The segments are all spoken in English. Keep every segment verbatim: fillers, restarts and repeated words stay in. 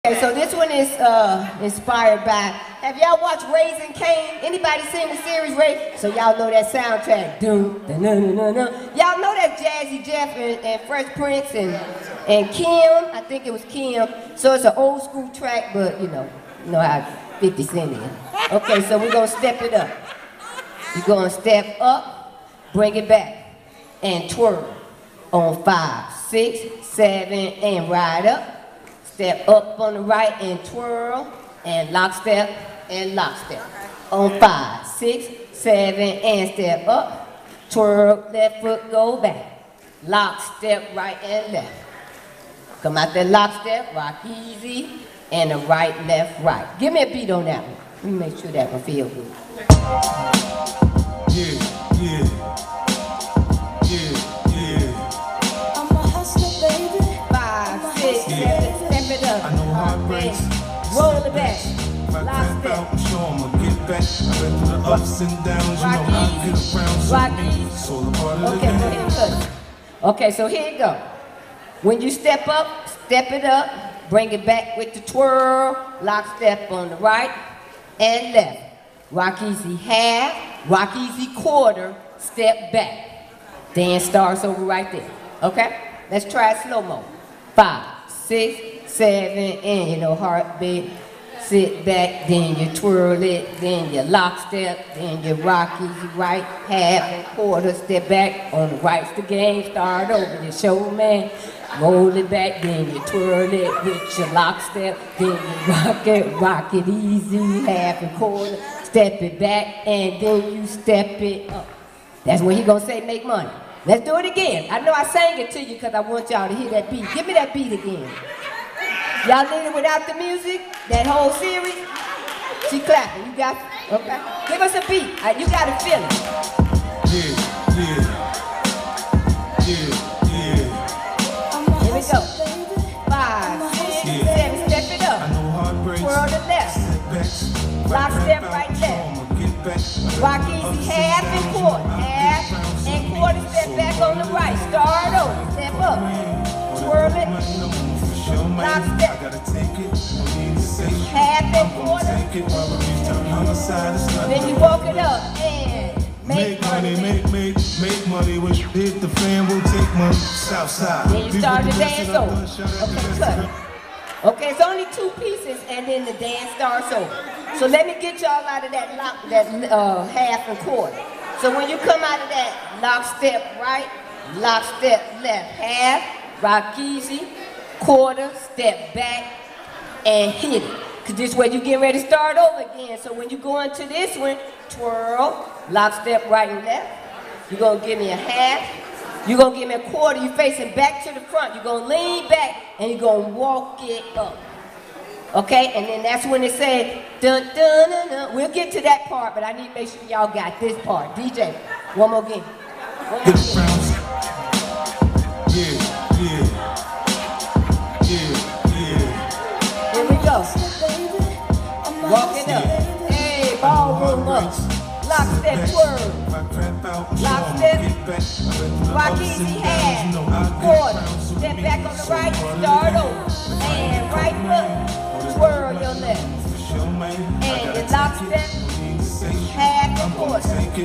Okay, so this one is uh, inspired by, have y'all watched Raising Cain? Anybody seen the series Ray? So y'all know that soundtrack. Dun, dun, dun, dun, dun, dun. Y'all know that Jazzy Jeff and, and Fresh Prince and, and Kim, I think it was Kim. So it's an old school track, but you know, you know how fifty Cent is. Okay, so we're gonna step it up. You're gonna step up, bring it back, and twirl on five, six, seven, and ride up. Step up on the right and twirl, and lockstep and lockstep. On five, six, seven, and step up, twirl, left foot, go back. Lockstep, right and left. Come out that lockstep, rock easy, and the right, left, right. Give me a beat on that one. Let me make sure that one feel good. Yeah, yeah. I know heartbreaks. Roll it back. Lock step. I'm sure I'ma get back. I went through the ups and downs. You know I get around. Rock It's all a part of the okay, game. go ahead. Okay, so here you go. When you step up, step it up, bring it back with the twirl, lock step on the right and left. Rock easy half, rock easy quarter, step back. Dance starts over right there. Okay? Let's try it slow-mo. Five, six, seven, and you know, heartbeat. Sit back, then you twirl it, then you lockstep, then you rock easy right, half and quarter, step back. On the right's the game, start over, you show man. Roll it back, then you twirl it with your lockstep, then you rock it, rock it easy, half and quarter, step it back, and then you step it up. That's when he gonna say make money. Let's do it again. I know I sang it to you because I want y'all to hear that beat. Give me that beat again. Y'all need it without the music? That whole series? She clapping. You got it? Okay. Give us a beat. Right, you got to feel it. Yeah, yeah. Yeah, yeah. Here we go. Five, six, yeah. seven. Step it up. I know heartbreaks. Twirl the left. Lock step right left. Rock easy half and quarter. Half and quarter. Step back on the right. Start over. Step up. Twirl it. Lock step. Half and quarter. Then you walk it up and make, make money, make, make, make money. When you hit the fan, we'll take money. Southside. Then you start the dance over. Okay, cut. Okay, it's only two pieces and then the dance starts over. So let me get y'all out of that lock, that uh, half and quarter. So when you come out of that lock step right, lock step left, half, rock easy, quarter, step back, and hit it. Cause this way you get ready to start over again. So when you go into this one, twirl, lock step right and left. You're gonna give me a half. You're gonna give me a quarter. You're facing back to the front. You're gonna lean back and you're gonna walk it up. Okay, and then that's when it says dun dun dun dun. We'll get to that part, but I need to make sure y'all got this part. D J, one more again. One more again. Yeah, yeah. Here we go. Walk it up. Hey, ballroom up. Lock step twirl. Lock step. Rock easy half. Quarter. Step back on the right. Start over. And right foot. Twirl your left. And your lock step. Half and quarter.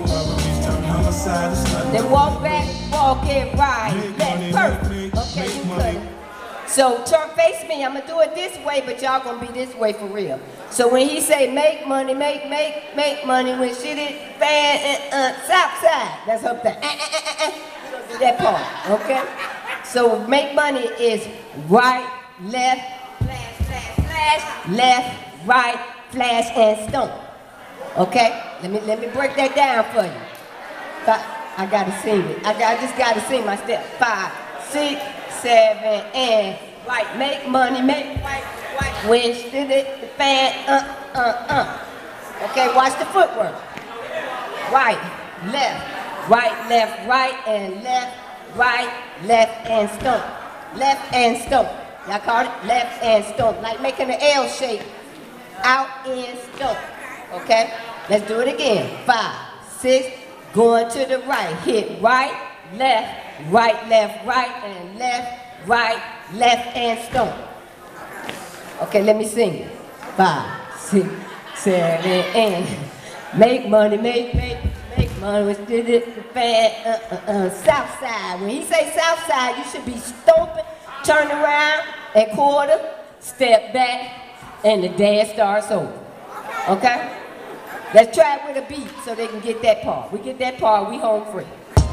Then walk back. Walk it right. Left. Perfect. Okay, you cut it. So turn face me, I'm gonna do it this way, but y'all gonna be this way for real. So when he say make money, make, make, make money, when shit is fan, uh, uh, south side, that's up there. Uh, uh, uh, uh. We're gonna do that part, okay? So make money is right, left, flash, flash, flash, left, right, flash, and stomp. Okay? Let me let me break that down for you. Five, I gotta sing it. I, got, I just gotta sing my step. Five, six, seven, and right, make money, make right, right, wish, did it, the fan, uh, uh, uh. Okay, watch the footwork. Right, left, right, left, right, and left, right, left, and stomp. Left and stomp. Y'all call it left and stomp, like making an L shape. Out and stomp. Okay, let's do it again. Five, six, going to the right, hit right, left, right, left, right, and left, right, left, and stomp. Okay, let me sing it. Five, six, seven, and make money, make, make, make money. With the fan, uh, uh, uh, South side. When he say South side, you should be stomping, turn around, and quarter, step back, and the dance starts over. Okay? Let's try it with a beat so they can get that part. We get that part, we home free.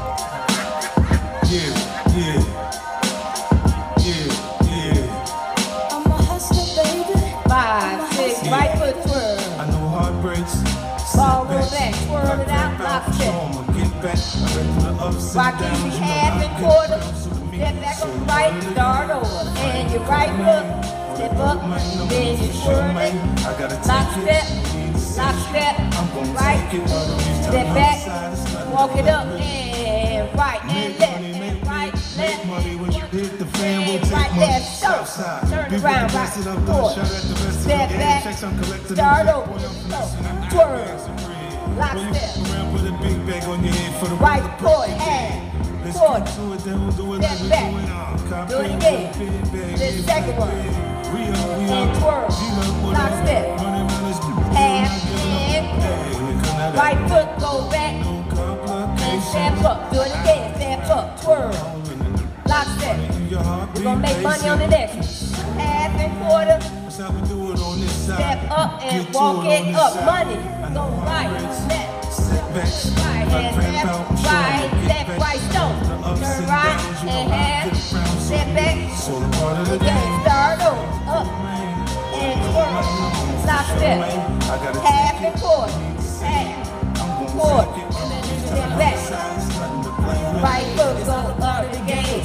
Yeah, yeah, yeah, yeah. I'm a hustler, baby. Five, six, Yeah. right foot twirl. I know heartbreaks. Ball roll back, twirl it out, lockstep. Get back, Rock easy, half and quarter. Step back on the right, start over. And your right foot, step up, then you twirl it. Lock step, lock step, right, step back, walk it up, and right, and left, and right, left, and right, left, so, turn around, right, forward, step back, start over, so, twirl, lock step, right, forward, half, quarter, step back, do it again, the second one, and twirl, lock step, half, and right foot go back, and step up, do it again, step up, twirl, lock step, we're gonna make money on the next one, half and quarter, step up and walk it up, money, go right, left, right, and left, right, left, right, stone, turn right, and half, step back, again, start over, up, and twirl, lock step, half and quarter, half, quarter, step back, right foot go up the game,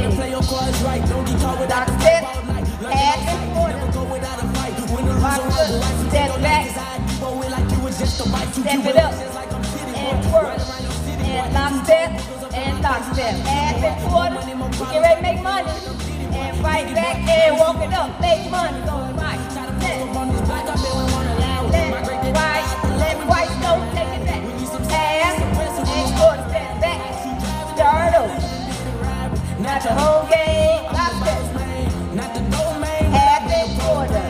lock step, half and quarter, right foot, step back, step it up, and twirl, and lock step, and lock step, half and quarter, we get ready to make money, and right back, and walk it up, make money, go right, left, left, right, left, right, don't take it back, half, and quarter, step back, start over, not the whole game, lock step, half and quarter,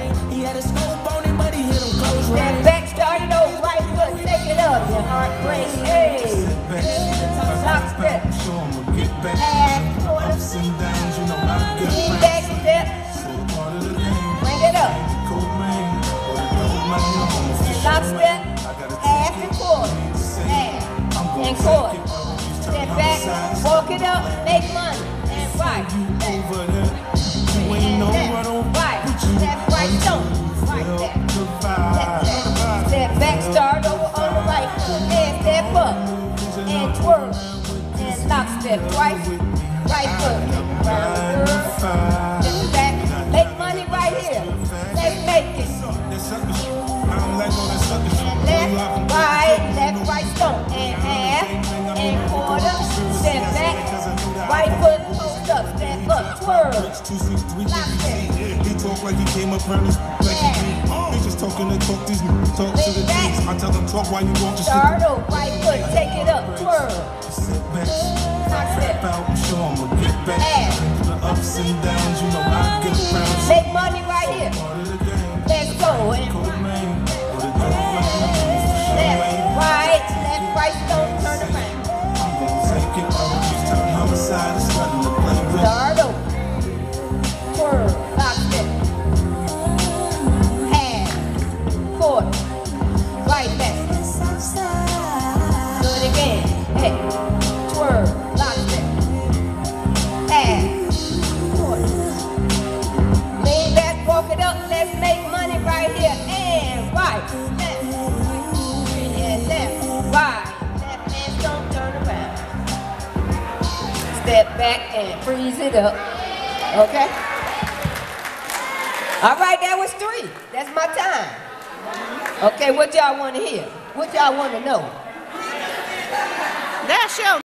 step back, start it over, right foot, take it up, your heart breaks, hey, lock step, half, quarter, lean back step, bring it up, lock step, half and quarter, half and quarter, step back, walk it up, make money, and right, left, and left, right, left, right, stone, right, left, left, left, step back, start over on the right foot, and step up, and twirl, and lock step, right, right foot, round, curve, step back, make money right here, let's make it, and left, right, left, right, stone, and half, and quarter, step back, right foot, post up, step up, twirl, lock step, he talk like he came up around this like he did. They just talking to talk these talk to the kids. I tell them talk while you walk just start over, right foot, take it up, twirl, sit back, lock step, out and show 'em what get back. half, The ups and downs, you know I get around. make money right here, Part of the game. let's go, and Cold man, or the dope man. left, right, left, right, stone, turn around, I'm gonna take it. All of these turn homicide is nothing to play with. start over, twirl, lock step, half, quarter, right, left, do it again, hey, twirl, lock step, half, quarter, lean back, walk it up, let's make money right here, and right, left, and left, right, left, and don't turn around, step back and freeze it up, okay? All right, that was three, that's my time. Okay, what y'all want to hear? What y'all want to know? That's your